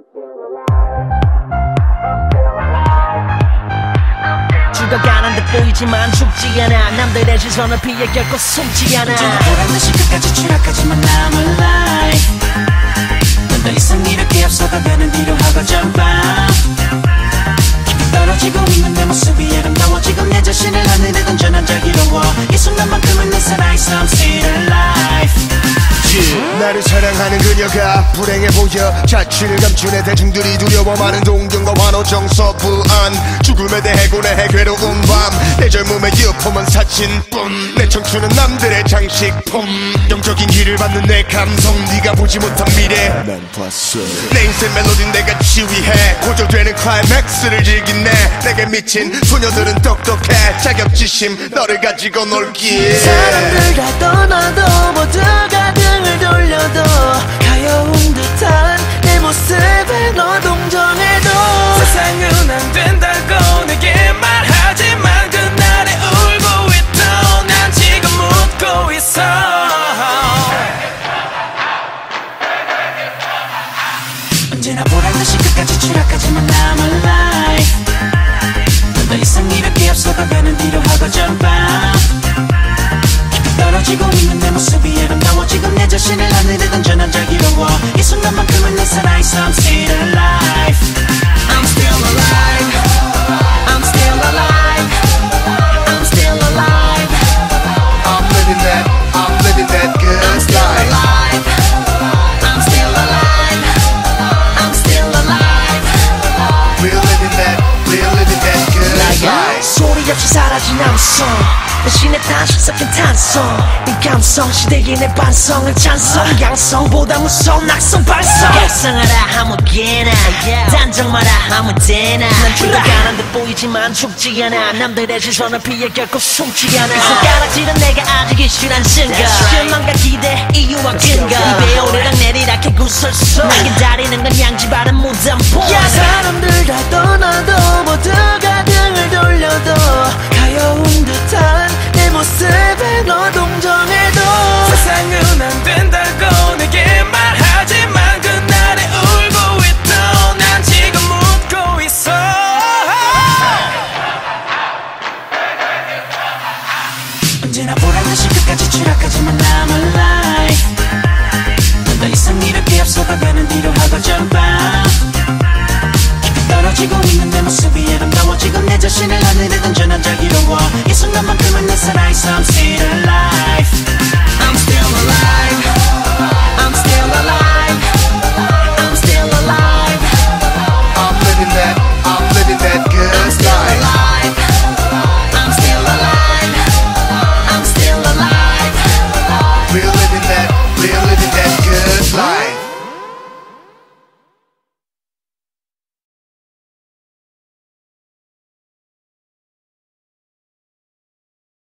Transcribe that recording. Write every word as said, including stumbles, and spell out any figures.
죽어가는 듯 보이지만 죽지 않아. 남들의 시선을 피해 결코 숨지 않아. 언제나 보란듯이 끝까지 추락하지만 I'm alive. 넌 더 이상 이렇게 앞서가가는 뒤로 하고 jump out. 깊이 떨어지고 있는 내 모습이 아름다워. 지금 내 자신을 하늘에 던져 난 자유로워. 이 순간만큼은 내 살아있어 I'm still alive. 나를 사랑하는 그녀가 불행해 보여. 자취를 감춘 애 대중들이 두려워. 많은 동경과 환호 정서 부안. 죽음에 대해 고뇌해 괴로운 밤. 내 젊음의 유품은 사진뿐. 내 청춘은 남들의 장식품. 영적인 길을 받는 내 감성. 네가 보지 못한 미래 난 봤어. 내 인생 멜로디는 내가 지휘해. 고조되는 클라이맥스를 즐긴 내 내게 미친 소녀들은 똑똑해. 자격지심 너를 가지고 놀기에 사람들 다 떠나도 모두가 등을 돌려도 가여운 듯한 내 모습에 너 동정해도 세상은 안 된다고 내게 말하지만 그날에 울고 있던 난 지금 웃고 있어. 언제나 보란듯이 끝까지 추락하지만 I'm alive. 넌 더 이상 이렇게 앞서가가는 뒤로 하고 jump out. 깊이 떨어지고 있는 내 모습이 아름다워. 지금 내 자신을 하늘에 던져 난 자유로워. 이 순간만큼은 내 살아있어 I'm still alive. I'm still alive. I'm still alive. I'm still alive. I'm living that, I'm living that good I'm still life. alive. I'm still alive. I'm still alive. We're living that, we're living that good life. 소리 없이 사라진 암송. 대신에 단식 섞인 탄성. 이 감성 시대의 내 반성은 찬성. 양성보다 무서운 낙성 발성. 각성하라 아무개나 단정 마라 아무데나. 난 죽어가는 듯 보이지만 죽지 않아. 남들의 시선을 피해 결코 숨지 않아. 손가락질은 내가 아직 이슈란 증거. 실망과 기대 이유와 근거. 입에 오르락 내리락 해 구설수. 날 기다리는 건 양지바른 무덤포. 사람들 다 떠나도 모두가 등을 돌려도 가여운 듯한 내 모습에 너 동정해도 세상은 안 된다고 내게 말하지만 그날에 울고 있던 난 지금 웃고 있어. 언제나 보란듯이 끝까지 추락하지만 I'm alive. 넌 더 이상 이렇게 앞서가가는 뒤로 하고 jump out. 깊이 떨어지고 있는 내 모습이 아름다워. 지금 내 자신을 하늘에 던져 난 자유로워. 이 순간만큼은 내 살아있어 I'm still